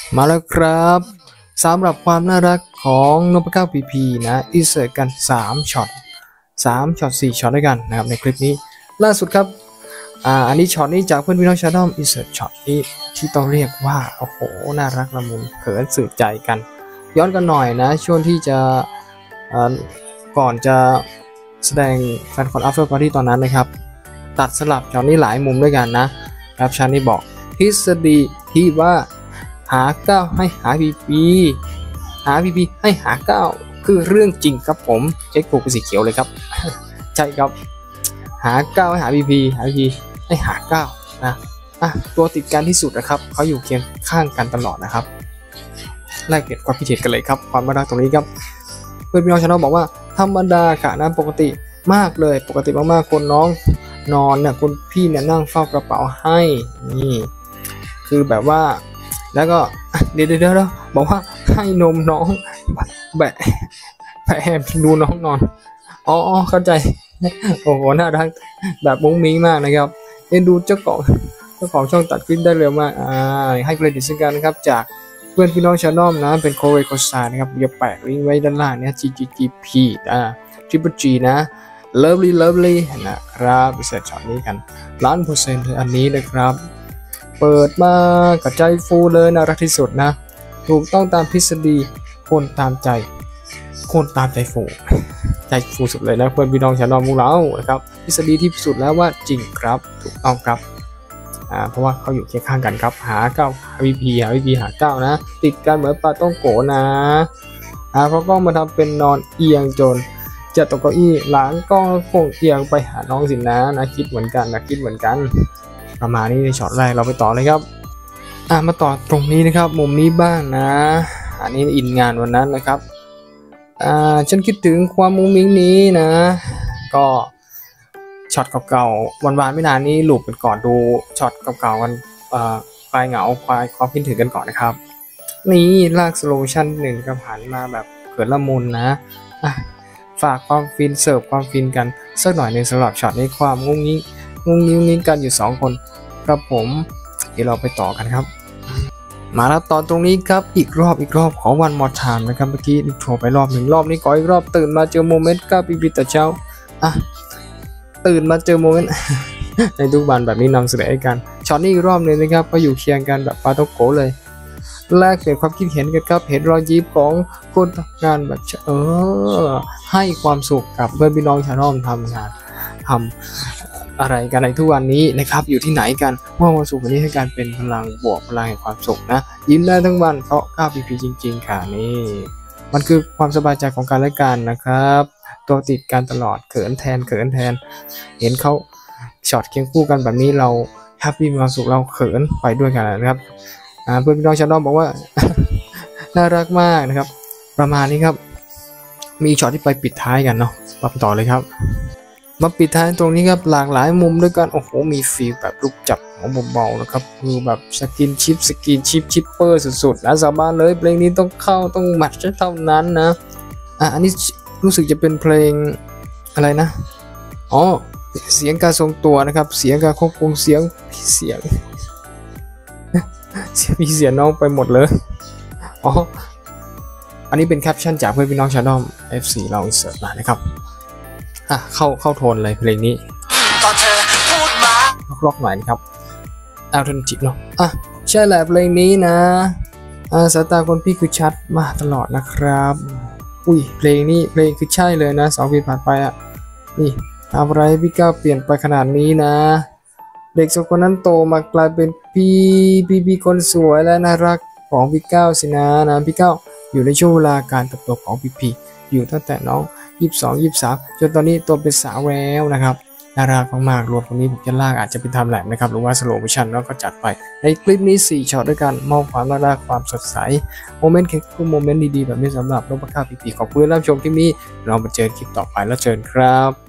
มาแล้วครับสำหรับความน่ารักของนพเก้าพีพีนะอินเสิร์ตกัน3ช็อต4ช็อตด้วยกันนะครับในคลิปนี้ล่าสุดครับอันนี้ช็อตนี้จากเพื่อนพี่น้องชาดอมอินเสิร์ตช็อตนี้ที่ต้องเรียกว่าโอ้โหน่ารักละมุนเขินสื่อใจกันย้อนกันหน่อยนะช่วงที่จะก่อนจะแสดงแฟนคอนอัฟเตอร์ปาร์ตี้ตอนนั้นนะครับตัดสลับช็อตนี้หลายมุมด้วยกันนะแคปชั่นนี้บอกทฤษฎีที่ว่าหา9ให้หาพีพีให้หา9คือเรื่องจริงครับผมเช็คถูกเป็นสีเขียวเลยครับ ใช่ครับหา9ให้หาพีพีให้หา9นะตัวติดกันที่สุดนะครับเขาอยู่เคียงข้างกันตลอดนะครับแลกเปลี่ยนความคิดเห็นกันเลยครับความน่ารักตรงนี้ครับเพื่อนพี่น้องชาแนลบอกว่าธรรมดาค่ะนะปกติมากเลยปกติมากๆคนน้องนอนเนี่ยคุณพี่เนี่ยนั่งเฝ้ากระเป๋าให้นี่คือแบบว่าแล้วก็เดี๋ยวบอกว่าให้นมน้องแบะดูน้องนอนอ๋อเข้าใจโอ้โหน่ารักแบบมุ้งมิ้งมากนะครับเอ็นดูเจ้าของช่องตัดคลิปได้เร็วมากให้เครดิตซึ่งกันนะครับจากเพื่อนพี่น้องชาแนลนะเป็นโคเรโคซานะครับอย่าแปะลิงก์ไว้ด้านล่างเนี่ย GGGP Triple G นะ Lovely นะครับไปเสร็จช็อตนี้กัน1,000%อันนี้นะครับเปิดมากับใจฟูเลยน่ารักที่สุดนะถูกต้องตามทฤษฎีคนตามใจใจฟูสุดเลยนะเพื่อนพี่น้องชาวน้องพวกเรานะครับทฤษฎีที่สุดแล้วว่าจริงครับถูกต้องครับเพราะว่าเขาอยู่เคียงข้างกันครับหา9 VP หา9นะติดกันเหมือนปลาต้องโกนะเขาก็มาทำเป็นนอนเอียงจนจะตกเก้าอี้หลังก็คงเอียงไปหาน้องสินะคิดเหมือนกันประมาณนี้ในช็อตแรกเราไปต่อเลยครับมาต่อตรงนี้นะครับมุมนี้บ้างนะอันนี้อินงานวันนั้นนะครับฉันคิดถึงความมุ้งมิ้งนี้นะก็ช็อตเก่าๆวันไม่นานนี้หลุดกันก่อนดูช็อตเก่าๆกันคลายเหงาคลายความคิดถึงกันก่อนนะครับนี่ลากสโลชั่นหนึ่งกับหันมาแบบเขินละมุนนะฝากความฟินเสิร์ฟความฟินกันสักหน่อยในสำหรับช็อตนี้ความงุ้งนิ้งกันอยู่2คนครับผมเดี๋ยวเราไปต่อกันครับมาแล้วตอนตรงนี้ครับอีกรอบขอวันมอทามนะครับเมื่อกี้โทรไปรอบนี้ขออีกรอบตื่นมาเจอโมเมนต์กับปีแต่เช้าตื่นมาเจอโมเมนต์ ในทุกวันแบบนี้นำเสนอกันช็อตนี้อีกรอบนึงนะครับก็อยู่เคียงกันแบบปาโตโกเลยแลกเปลี่ยนความคิดเห็นกันครับเห็นรอยยิ้มของคนทำงานแบบให้ความสุขกับเพื่อนพี่น้องชาวน้อมทำงานทำอะไรกันในทุกวันนี้นะครับอยู่ที่ไหนกันว่าความสุขวันนี้ให้การเป็นพลังบวกพลังแห่งความสุขนะยิ้มได้ทั้งวันเพราะ9 PP จริงๆค่ะนี่มันคือความสบายใจของกันและกันนะครับตัวติดกันตลอดเขินแทนเห็นเขาช็อตเคียงคู่กันแบบนี้เราแฮปปี้มีความสุขเราเขินไปด้วยกันนะครับเพื่อนพี่น้องชาวน้องบอกว่า น่ารักมากนะครับประมาณนี้ครับมีช็อตที่ไปปิดท้ายกันเนาะต่อเลยครับมาปิดท้ายตรงนี้ครับหลากหลายมุมด้วยกันโอ้โหมีฟีลแบบลูกจับของเบาๆนะครับคือแบบสกินชิปเปอร์สุดๆนะสบายเลยเพลงนี้ต้องแมทช์เท่านั้นนะอันนี้รู้สึกจะเป็นเพลงอะไรนะเสียงการทรงตัวนะครับเสียงการควบคุมเสียงมีเสียงน้องไปหมดเลยอันนี้เป็นแคปชั่นจากเพื่อนพี่น้องชาดอม FC เราอินเสิร์ตมานะครับเข้าโทนเลยเพลงนี้ล็อกหน่อยนะครับอัลเทอร์เนทีฟเนาะใช่แหละเพลงนี้นะสายตาคนพี่คือชัดมาตลอดนะครับเพลงคือใช่เลยนะ2 ปีผ่านไปนี่อะไรพี่ก้าวเปลี่ยนไปขนาดนี้นะเด็กสองคนนั้นโตมากลายเป็นพี่คนสวยและน่ารักของพี่ก้าวสินะพี่ก้าวอยู่ในช่วงเวลาการเติบโตของพี่อยู่ตั้งแต่น้อง22-23จนตอนนี้ตัวเป็นสาวแล้วนะครับน่ารักมากๆรวมตรงนี้ผมจะลากอาจจะเป็นทำแหลมนะครับหรือว่าสโลว์โมชั่นแล้วก็จัดไปในคลิปนี้4ช็อตด้วยกันมอบความน่ารักความสดใสโมเมนต์โมเมนต์ดีๆแบบนี้สำหรับนพเก้าพีพีขอบคุณรับชมคลิปนี้เรามาเจอคลิปต่อไปแล้วเจอกันครับ